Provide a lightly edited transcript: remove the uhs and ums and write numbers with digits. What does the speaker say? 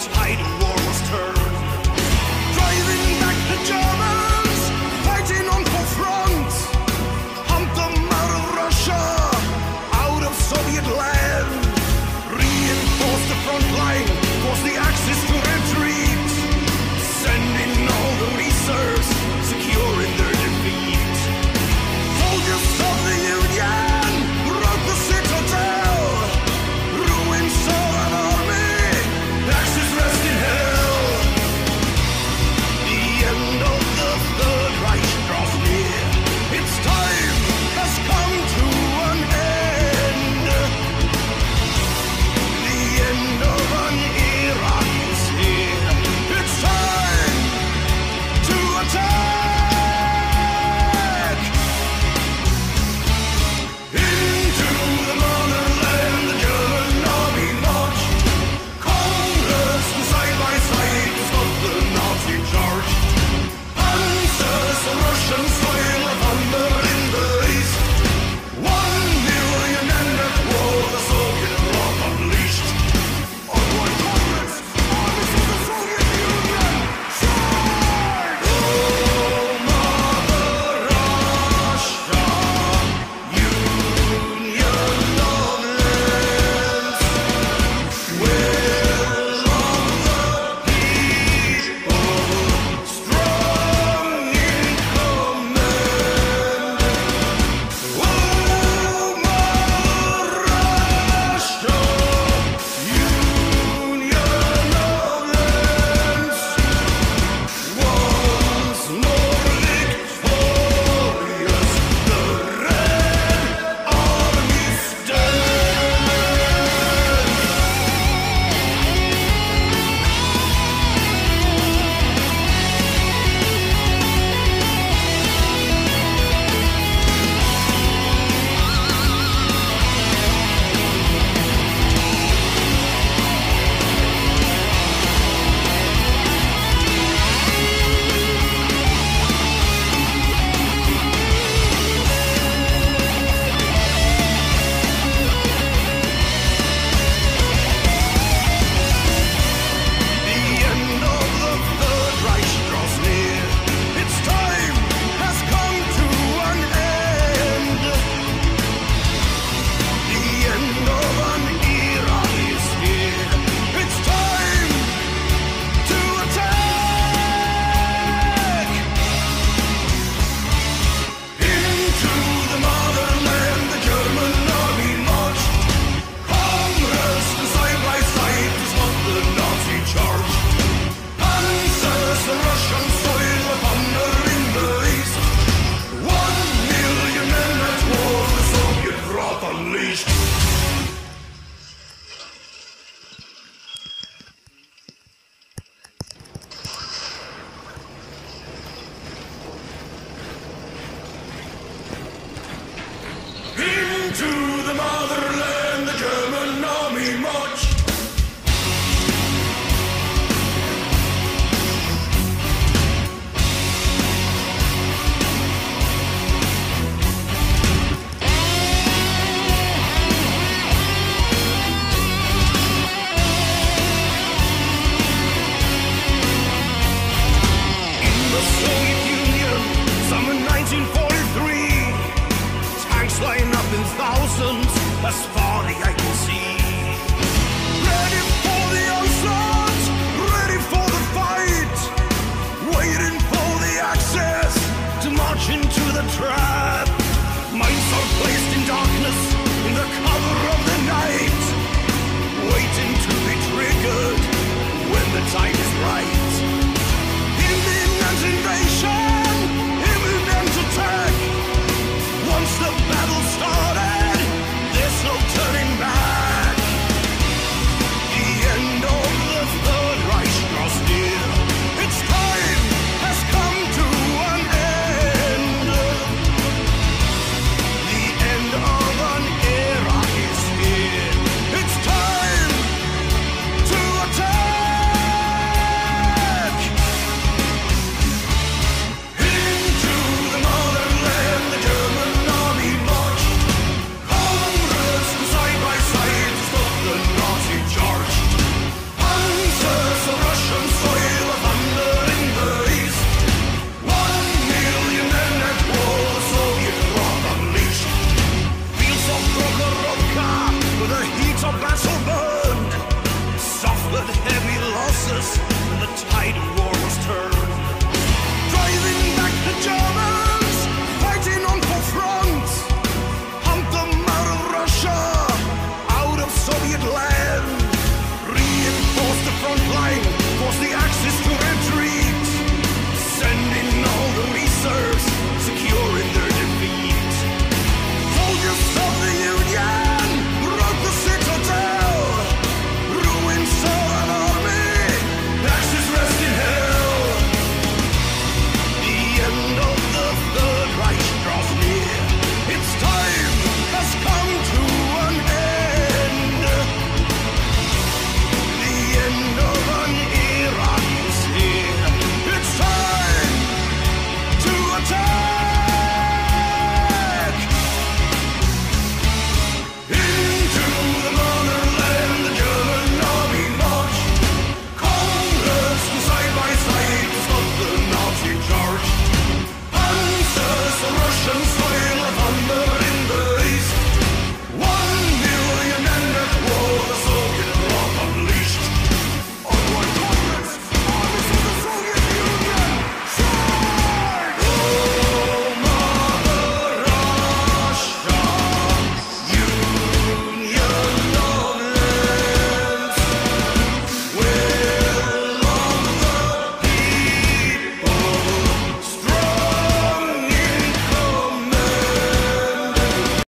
tide of war was turned. Driving back the Germans, fighting on full front. Hunt them out of Russia, out of Soviet land. Reinforce the front line, force the Axis to retreat. Sending all the reserves, securing their defeat. Soldiers of the Union wrote the citadel. Ruins of an army, Axis rest in hell. The end of the Third Reich draws near. Its time has come to an end. The end of an era is here. It's time to attack. Into the motherland, the German army marched. Congress side by side to stop the Nazi charge. Panzers on Russian soil of thunder in the east. 1 million men at war, the Soviet wrath unleashed. Onward, comrades, armies of the Soviet Union, charge! Oh, Mother Russia, Union of lands, will of the people, strong in command. Oh, Mother Russia, Union of lands, once more victorious, the Red Army The end of the Third Reich draws near. Its time has come to an end. The end of an era is here. It's time to attack. Into the motherland, the German army marched. Congress side by side to stop the Nazi charge. Panzers on Russian soil of thunder in the east. 1 million men at war, the Soviet wrath unleashed. Into the motherland, the German army marched. In the Soviet Union, summer 1943, tanks line up in thousands as far the eye can see. Ready for the onslaught, ready for the fight, waiting for the access to march into the trap. Minds are placed in darkness in the cover of the night, waiting to be triggered when the time is right. Imminent invasion, imminent attack. Once the battle started, there's no turning back. heavy losses, and the tide of war was turned. Driving back the Germans,